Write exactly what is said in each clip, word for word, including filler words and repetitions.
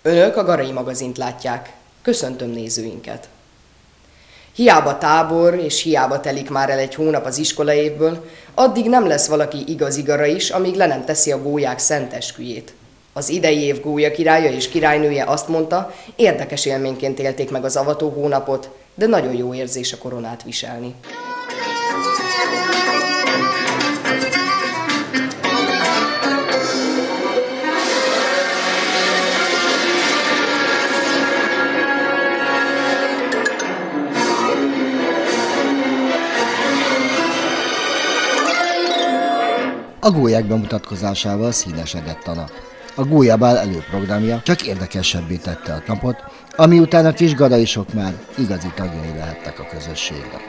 Önök a Garai magazint látják. Köszöntöm nézőinket! Hiába tábor, és hiába telik már el egy hónap az iskolaévből, addig nem lesz valaki igazi gara is, amíg le nem teszi a gólyák szent esküjét. Az idei év gólya királya és királynője azt mondta, érdekes élményként élték meg az avató hónapot, de nagyon jó érzés a koronát viselni. A gólyák bemutatkozásával színesedett a nap. A gólyabál előprogramja csak érdekesebbé tette a napot, ami után a kis garaisok már igazi tagjai lehettek a közösségnek.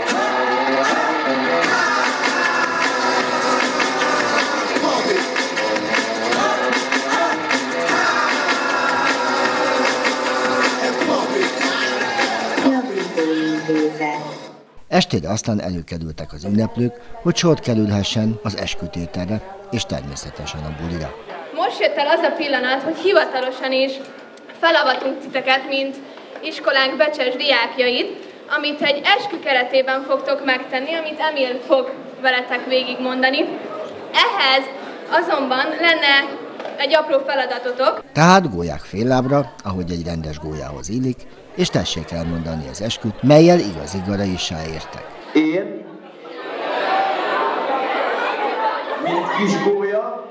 Estére aztán előkerültek az ünneplők, hogy sort kerülhessen az eskütételre és természetesen a bulira. Most jött el az a pillanat, hogy hivatalosan is felavatunk titeket, mint iskolánk becses diákjait, amit egy eskü keretében fogtok megtenni, amit Emil fog veletek végigmondani. Ehhez azonban lenne egy apró feladatotok. Tehát gólyák féllábra, ahogy egy rendes gólyához illik, és tessék elmondani az esküt, mellyel igazi garaissá értek. Én, mint kis gólya,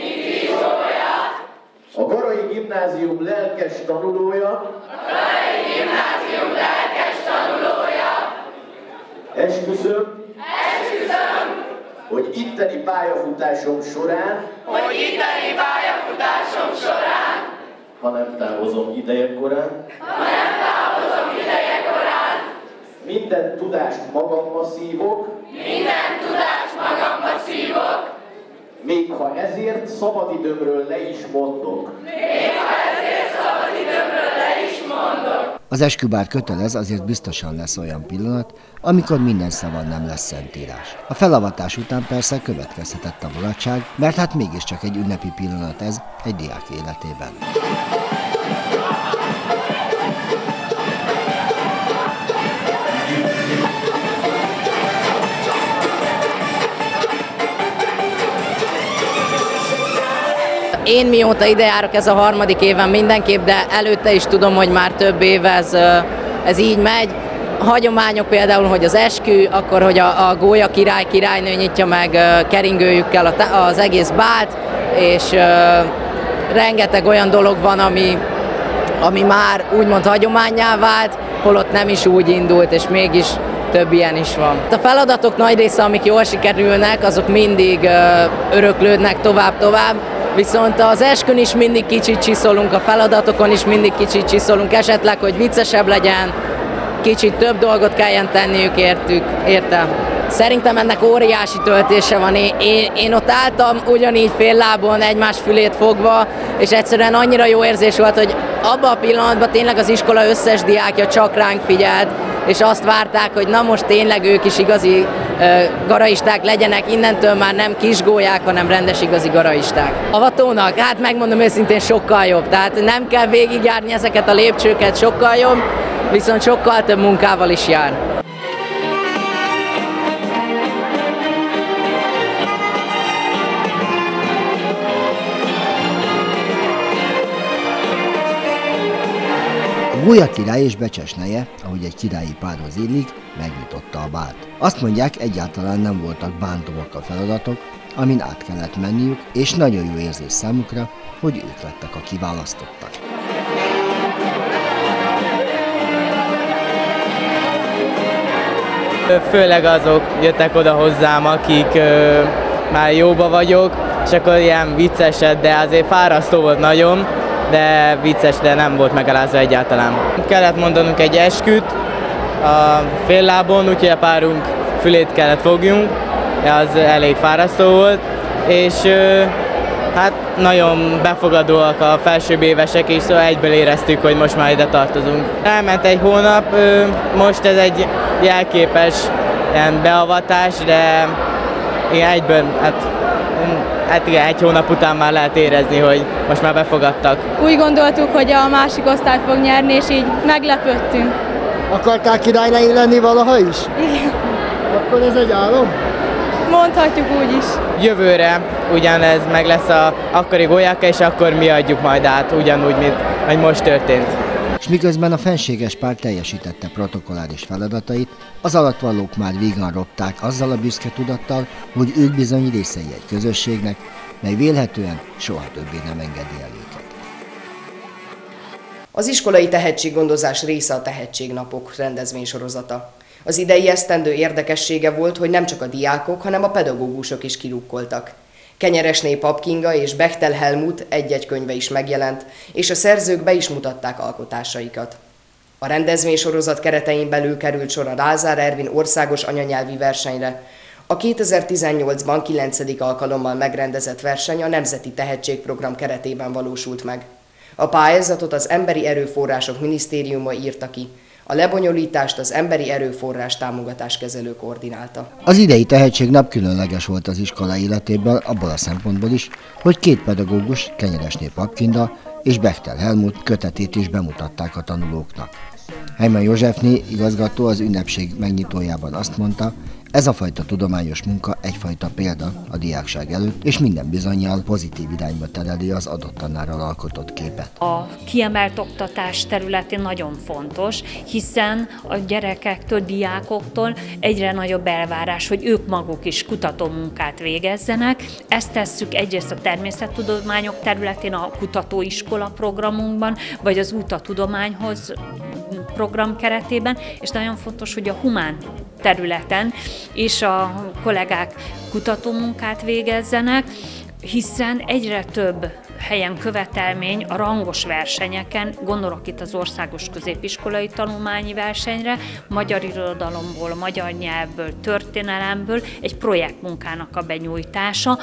a Garai Gimnázium lelkes tanulója, a Garai Gimnázium lelkes tanulója, esküszöm, esküszöm, hogy itteni pályafutásom során, hogy itteni pályafutásom során, ha nem távozom idejekorán, ha nem távozom idejekorán, minden tudást magamba szívok, minden tudást magamba szívok, még ha ezért szabadidőmről le is mondok. Még ha ezért szabadidőmről le is mondok. Az eskü bár kötelez, azért biztosan lesz olyan pillanat, amikor minden szavon nem lesz szentírás. A felavatás után persze következhetett a mulatság, mert hát mégiscsak egy ünnepi pillanat ez egy diák életében. Én mióta ide járok, ez a harmadik éven mindenképp, de előtte is tudom, hogy már több év ez, ez így megy. A hagyományok például, hogy az eskü, akkor, hogy a, a gólya király, királynő nyitja meg keringőjükkel az egész bált, és uh, rengeteg olyan dolog van, ami, ami már úgymond hagyománnyá vált, holott nem is úgy indult, és mégis több ilyen is van. A feladatok nagy része, amik jól sikerülnek, azok mindig uh, öröklődnek tovább-tovább, viszont az eskün is mindig kicsit csiszolunk, a feladatokon is mindig kicsit csiszolunk, esetleg, hogy viccesebb legyen, kicsit több dolgot kelljen tenniük értük, érte. Szerintem ennek óriási töltése van. Én, én, én ott álltam ugyanígy fél lábon, egymás fülét fogva, és egyszerűen annyira jó érzés volt, hogy abban a pillanatban tényleg az iskola összes diákja csak ránk figyelt, és azt várták, hogy na most tényleg ők is igazi uh, garaisták legyenek, innentől már nem kis gólyák, hanem rendes igazi garaisták. Avatónak, hát megmondom őszintén, sokkal jobb, tehát nem kell végigjárni ezeket a lépcsőket, sokkal jobb, viszont sokkal több munkával is jár. A gólya király és becses neje, ahogy egy királyi párhoz illik, megnyitotta a bált. Azt mondják, egyáltalán nem voltak bántóak a feladatok, amin át kellett menniük, és nagyon jó érzés számukra, hogy ők lettek a kiválasztottak. Főleg azok jöttek oda hozzám, akik ö, már jóba vagyok, és akkor ilyen vicceset, de azért fárasztó volt nagyon, de vicces, de nem volt megalázva egyáltalán. Kellett mondanunk egy esküt a féllábon, úgyhogy a párunk fülét kellett fogjunk, az elég fárasztó volt, és ö, hát nagyon befogadóak a felsőbb évesek is, szóval egyből éreztük, hogy most már ide tartozunk. Elment egy hónap, ö, most ez egy jelképes ilyen beavatás, de igen, egyből hát hát igen, egy hónap után már lehet érezni, hogy most már befogadtak. Úgy gondoltuk, hogy a másik osztály fog nyerni, és így meglepődtünk. Akartál királylány lenni valaha is? Igen. Akkor ez egy álom? Mondhatjuk úgy is. Jövőre ugyanez meg lesz a akkori gólyáka, és akkor mi adjuk majd át, ugyanúgy, mint hogy most történt. És miközben a fenséges pár teljesítette protokolláris feladatait, az alattvalók már vígan ropták azzal a büszke tudattal, hogy ők bizony részei egy közösségnek, mely vélhetően soha többé nem engedi el őket. Az iskolai tehetséggondozás része a Tehetségnapok rendezvénysorozata. Az idei esztendő érdekessége volt, hogy nem csak a diákok, hanem a pedagógusok is kirukkoltak. Kenyeresné Pap Kinga és Bechtel Helmut egy-egy könyve is megjelent, és a szerzők be is mutatták alkotásaikat. A rendezvénysorozat keretein belül került sor a Lázár Ervin országos anyanyelvi versenyre. A kétezer-tizennyolcban kilencedik alkalommal megrendezett verseny a Nemzeti Tehetségprogram keretében valósult meg. A pályázatot az Emberi Erőforrások Minisztériuma írta ki. A lebonyolítást az Emberi Erőforrás Támogatás Kezelő koordinálta. Az idei Tehetségnap különleges volt az iskola életében abból a szempontból is, hogy két pedagógus, Kenyeresné Pap Kinga és Bechtel Helmut kötetét is bemutatták a tanulóknak. Heimann Józsefné igazgató az ünnepség megnyitójában azt mondta, ez a fajta tudományos munka egyfajta példa a diákság előtt, és minden bizonnyal pozitív irányba tereli az adott tanárral alkotott képet. A kiemelt oktatás területén nagyon fontos, hiszen a gyerekektől, diákoktól egyre nagyobb elvárás, hogy ők maguk is kutatómunkát végezzenek. Ezt tesszük egyrészt a természettudományok területén, a kutatóiskola programunkban, vagy az Út a tudományhoz program keretében, és nagyon fontos, hogy a humán területen és a kollégák kutatómunkát végezzenek, hiszen egyre több helyen követelmény a rangos versenyeken, gondolok itt az országos középiskolai tanulmányi versenyre, magyar irodalomból, magyar nyelvből, történelemből egy projektmunkának a benyújtása,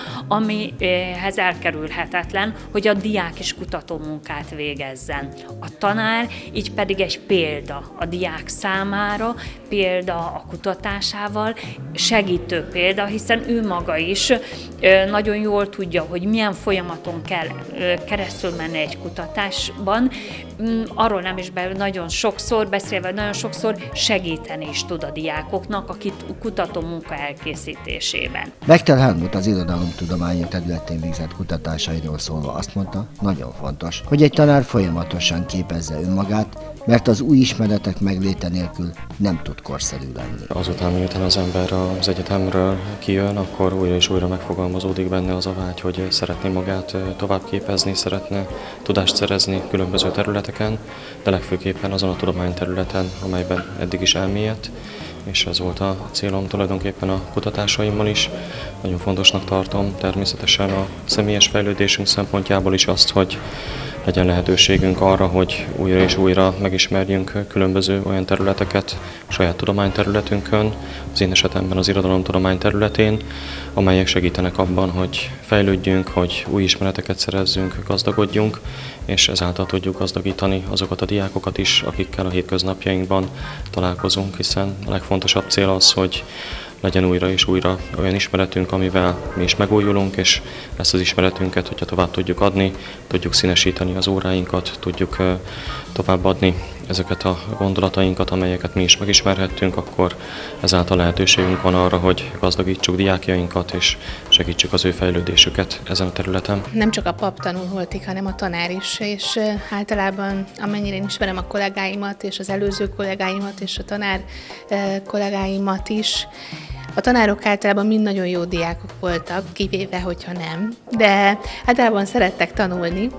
amihez elkerülhetetlen, hogy a diák is kutatómunkát végezzen. A tanár így pedig egy példa a diák számára, példa a kutatásával, segítő példa, hiszen ő maga is nagyon jól tudja, hogy milyen folyamaton kell keresztül menni egy kutatásban, arról nem is be, nagyon sokszor beszélve, nagyon sokszor segíteni is tud a diákoknak, akit kutató munka elkészítésében. Bechtel Helmut az irodalomtudományok területén végzett kutatásairól szólva azt mondta, nagyon fontos, hogy egy tanár folyamatosan képezze önmagát, mert az új ismeretek megléte nélkül nem tud korszerű lenni. Azután, miután az ember az egyetemről kijön, akkor újra és újra megfogalmazódik benne az a vágy, hogy szeretné magát tovább képezni, szeretne tudást szerezni különböző területeken, de legfőképpen azon a tudományterületen, amelyben eddig is elmélyedt, és ez volt a célom tulajdonképpen a kutatásaimmal is. Nagyon fontosnak tartom természetesen a személyes fejlődésünk szempontjából is azt, hogy legyen lehetőségünk arra, hogy újra és újra megismerjünk különböző olyan területeket a saját tudományterületünkön, az én esetemben az irodalomtudomány területén, amelyek segítenek abban, hogy fejlődjünk, hogy új ismereteket szerezzünk, gazdagodjunk, és ezáltal tudjuk gazdagítani azokat a diákokat is, akikkel a hétköznapjainkban találkozunk, hiszen a legfontosabb cél az, hogy legyen újra és újra olyan ismeretünk, amivel mi is megújulunk, és ezt az ismeretünket, hogyha tovább tudjuk adni, tudjuk színesíteni az óráinkat, tudjuk továbbadni ezeket a gondolatainkat, amelyeket mi is megismerhettünk, akkor ezáltal lehetőségünk van arra, hogy gazdagítsuk diákjainkat, és segítsük az ő fejlődésüket ezen a területen. Nem csak a pap tanul holtig, hanem a tanár is, és általában amennyire én ismerem a kollégáimat, és az előző kollégáimat, és a tanár kollégáimat is, a tanárok általában mind nagyon jó diákok voltak, kivéve, hogyha nem, de általában szerettek tanulni,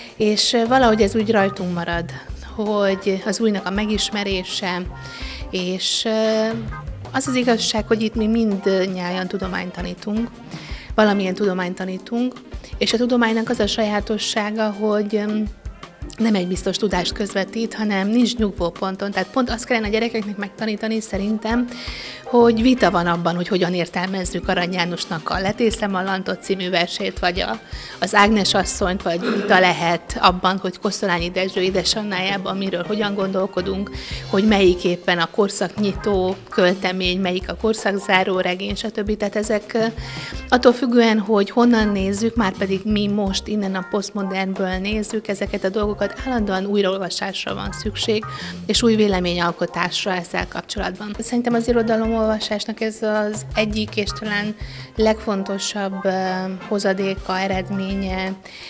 és valahogy ez úgy rajtunk marad, hogy az újnak a megismerése, és az az igazság, hogy itt mi mindnyájan tudományt tanítunk, valamilyen tudományt tanítunk, és a tudománynak az a sajátossága, hogy nem egy biztos tudást közvetít, hanem nincs nyugvó ponton. Tehát pont azt kellene a gyerekeknek megtanítani szerintem, hogy vita van abban, hogy hogyan értelmezzük Arany Jánosnak a Letészem a Lantot című versét, vagy a, az Ágnes asszonyt, vagy vita lehet abban, hogy Kosztolányi Dezső édesanyjájában miről hogyan gondolkodunk, hogy melyik éppen a korszaknyitó költemény, melyik a korszakzáró regény, stb. Tehát ezek attól függően, hogy honnan nézzük, már pedig mi most innen a posztmodernből nézzük ezeket a dolgokat, állandóan újraolvasásra van szükség, és új véleményalkotásra ezzel kapcsolatban. Szerintem az irodalomolvasásnak ez az egyik és talán legfontosabb hozadéka, eredménye,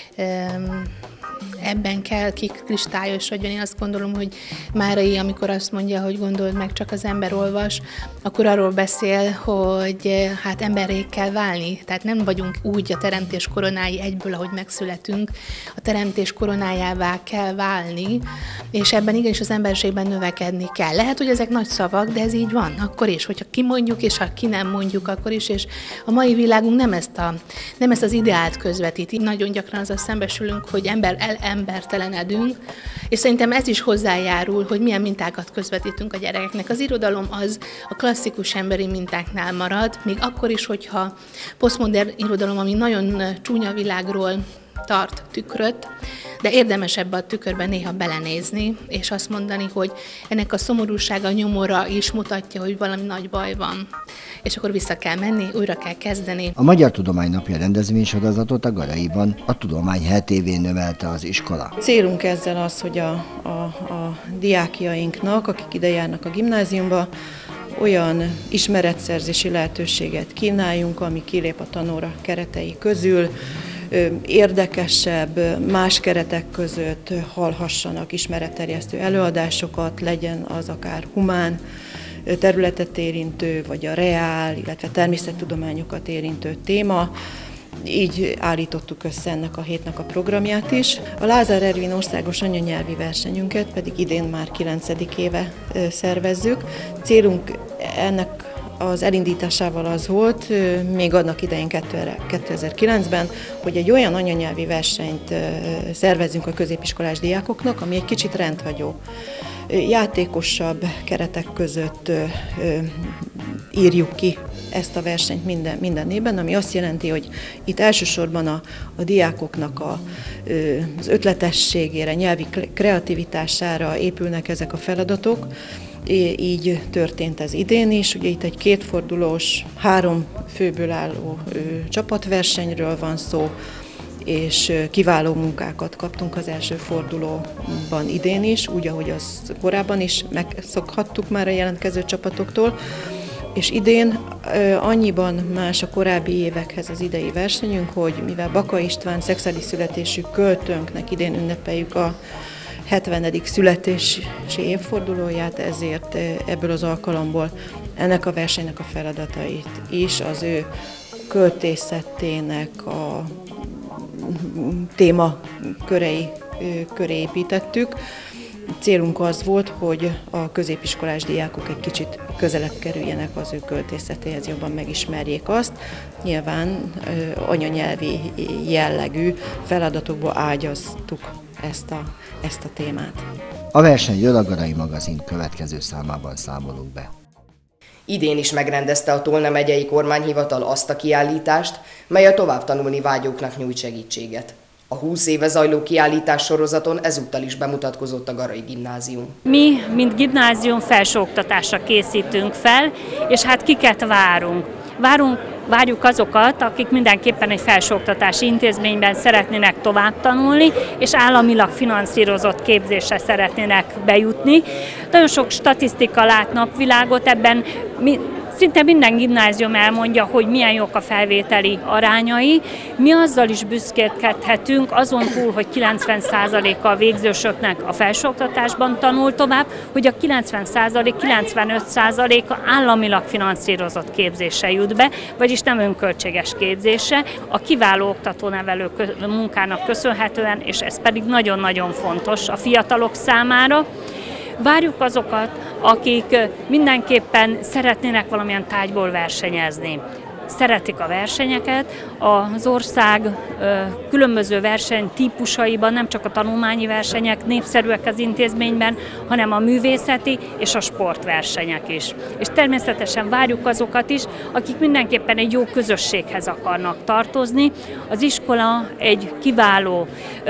ebben kell kikristályosodjon. Én azt gondolom, hogy Márai, amikor azt mondja, hogy gondold meg, csak az ember olvas, akkor arról beszél, hogy hát emberré kell válni. Tehát nem vagyunk úgy a teremtés koronái egyből, ahogy megszületünk. A teremtés koronájává kell válni, és ebben igenis az emberségben növekedni kell. Lehet, hogy ezek nagy szavak, de ez így van, akkor is. Hogyha kimondjuk, és ha ki nem mondjuk, akkor is. És a mai világunk nem ezt, a, nem ezt az ideált közvetíti. Nagyon gyakran azzal szembesülünk, hogy ember el embertelenedünk, és szerintem ez is hozzájárul, hogy milyen mintákat közvetítünk a gyerekeknek. Az irodalom az a klasszikus emberi mintáknál marad, még akkor is, hogyha posztmodern irodalom, ami nagyon csúnya világról tart tükröt, de érdemes ebbe a tükörbe néha belenézni, és azt mondani, hogy ennek a szomorúsága, nyomora is mutatja, hogy valami nagy baj van. És akkor vissza kell menni, újra kell kezdeni. A Magyar Tudomány Napja rendezvénysorozatot a Garaiban a Tudomány hetévén növelte az iskola. Célunk ezzel az, hogy a, a, a diákjainknak, akik ide járnak a gimnáziumba, olyan ismeretszerzési lehetőséget kínáljunk, ami kilép a tanóra keretei közül, érdekesebb, más keretek között hallhassanak ismeretterjesztő előadásokat, legyen az akár humán területet érintő, vagy a reál, illetve természettudományokat érintő téma. Így állítottuk össze ennek a hétnek a programját is. A Lázár Ervin országos anyanyelvi versenyünket pedig idén már kilencedik éve szervezzük. Célunk ennek az elindításával az volt, még annak idején kétezer-kilencben, hogy egy olyan anyanyelvi versenyt szervezzünk a középiskolás diákoknak, ami egy kicsit rendhagyó. Játékosabb keretek között írjuk ki ezt a versenyt minden, minden évben, ami azt jelenti, hogy itt elsősorban a, a diákoknak a, az ötletességére, nyelvi kreativitására épülnek ezek a feladatok. Így történt ez idén is, ugye itt egy kétfordulós, három főből álló ö, csapatversenyről van szó, és kiváló munkákat kaptunk az első fordulóban idén is, úgy, ahogy az korábban is megszokhattuk már a jelentkező csapatoktól, és idén ö, annyiban más a korábbi évekhez az idei versenyünk, hogy mivel Baka István szexádi születésű költőnknek idén ünnepeljük a hetvenedik születési évfordulóját, ezért ebből az alkalomból ennek a versenynek a feladatait is az ő költészetének a témakörei köré építettük. Célunk az volt, hogy a középiskolás diákok egy kicsit közelebb kerüljenek az ő költészetéhez, jobban megismerjék azt. Nyilván anyanyelvi jellegű feladatokból ágyaztuk ezt a, ezt a témát. A versenyről a Garai magazin következő számában számolunk be. Idén is megrendezte a Tolna megyei kormányhivatal azt a kiállítást, mely a tovább tanulni vágyóknak nyújt segítséget. A húsz éve zajló kiállítás sorozaton ezúttal is bemutatkozott a Garai Gimnázium. Mi, mint gimnázium felsőoktatásra készítünk fel, és hát kiket várunk? Várunk Várjuk azokat, akik mindenképpen egy felsőoktatási intézményben szeretnének tovább tanulni, és államilag finanszírozott képzésre szeretnének bejutni. Nagyon sok statisztika lát napvilágot, ebben mi, szinte minden gimnázium elmondja, hogy milyen jók a felvételi arányai. Mi azzal is büszkélkedhetünk, azon túl, hogy kilencven százaléka a végzősöknek a felsőoktatásban tanul tovább, hogy a kilencven százalék, kilencvenöt százaléka államilag finanszírozott képzésre jut be, vagyis nem önköltséges képzésre, a kiváló oktatónevelő munkának köszönhetően, és ez pedig nagyon-nagyon fontos a fiatalok számára. Várjuk azokat, akik mindenképpen szeretnének valamilyen tárgyból versenyezni. szeretik a versenyeket. Az ország különböző versenytípusaiban nem csak a tanulmányi versenyek népszerűek az intézményben, hanem a művészeti és a sportversenyek is. És természetesen várjuk azokat is, akik mindenképpen egy jó közösséghez akarnak tartozni. Az iskola egy kiváló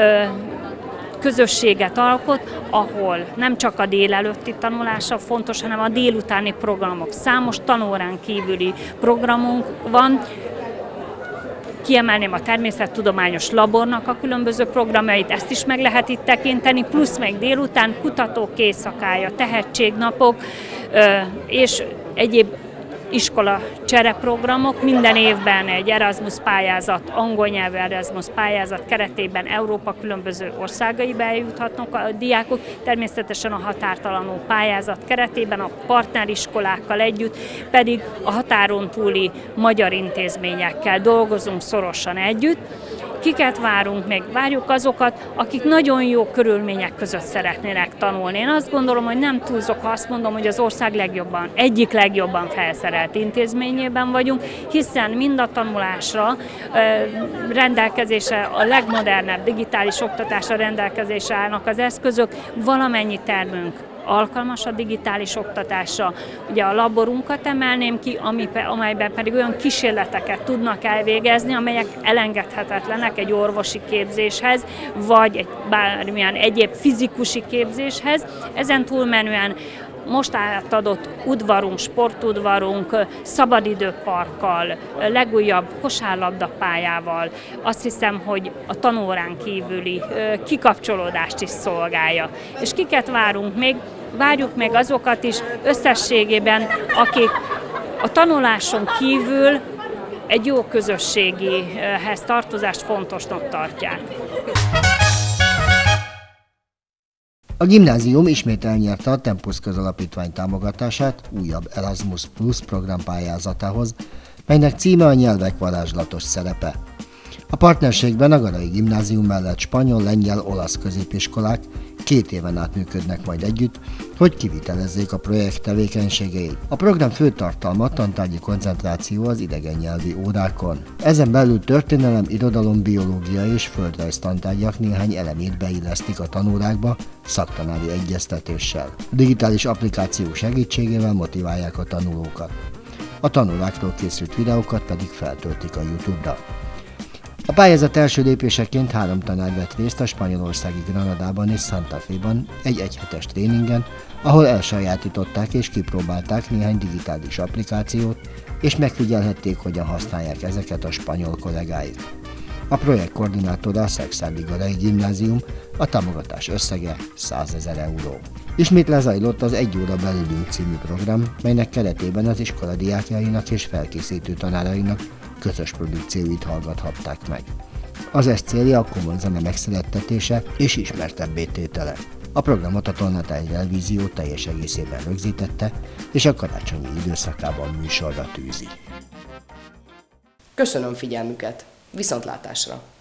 közösséget alkot, ahol nem csak a délelőtti tanulása fontos, hanem a délutáni programok. Számos tanórán kívüli programunk van. Kiemelném a természettudományos labornak a különböző programjait, ezt is meg lehet itt tekinteni, plusz még délután kutatók éjszakája, tehetségnapok és egyéb iskola csereprogramok. Minden évben egy Erasmus pályázat, angol nyelvű Erasmus pályázat keretében Európa különböző országaiba eljuthatnak a diákok, természetesen a határtalanul pályázat keretében a partneriskolákkal együtt, pedig a határon túli magyar intézményekkel dolgozunk szorosan együtt. Kiket várunk még? Várjuk azokat, akik nagyon jó körülmények között szeretnének tanulni. Én azt gondolom, hogy nem túlzok, ha azt mondom, hogy az ország legjobban, egyik legjobban felszerelt intézményében vagyunk, hiszen mind a tanulásra rendelkezésre, a legmodernebb digitális oktatásra rendelkezésre állnak az eszközök, valamennyi termünk alkalmas a digitális oktatásra. Ugye a laborunkat emelném ki, amelyben pedig olyan kísérleteket tudnak elvégezni, amelyek elengedhetetlenek egy orvosi képzéshez, vagy egy bármilyen egyéb fizikusi képzéshez. Ezen túlmenően most átadott udvarunk, sportudvarunk, szabadidőparkkal, legújabb kosárlabdapályával, azt hiszem, hogy a tanórán kívüli kikapcsolódást is szolgálja. És kiket várunk még? Várjuk még azokat is összességében, akik a tanuláson kívül egy jó közösségihez tartozást fontosnak tartják. A gimnázium ismét elnyerte a Tempus Közalapítvány támogatását újabb Erasmus Plus program pályázatához, melynek címe a nyelvek varázslatos szerepe. A partnerségben a Garai Gimnázium mellett spanyol, lengyel, olasz középiskolák két éven át működnek majd együtt, hogy kivitelezzék a projekt tevékenységeit. A program fő tartalma tantárgyi koncentráció az idegen nyelvi órákon. Ezen belül történelem, irodalom, biológia és földrajz tantárgyak néhány elemét beillesztik a tanórákba szaktanári egyeztetéssel. A digitális applikáció segítségével motiválják a tanulókat. A tanórákról készült videókat pedig feltöltik a YouTube-ra. A pályázat első lépéseként három tanár vett részt a spanyolországi Granadában és Santa Fe-ban egy egyhetes tréningen, ahol elsajátították és kipróbálták néhány digitális applikációt, és megfigyelhették, hogyan használják ezeket a spanyol kollégáik. A projekt koordinátora a Szekszárdi Garai Gimnázium, a támogatás összege százezer euró. Ismét lezajlott az Egy óra belülünk című program, melynek keretében az iskola diákjainak és felkészítő tanárainak közös produkcióit hallgathatták meg. Az ez célja a komoly zene megszerettetése és ismertebbé tétele. A programot a Tolnatár Televízió teljes egészében rögzítette, és a karácsonyi időszakában műsorra tűzi. Köszönöm figyelmüket! Viszontlátásra!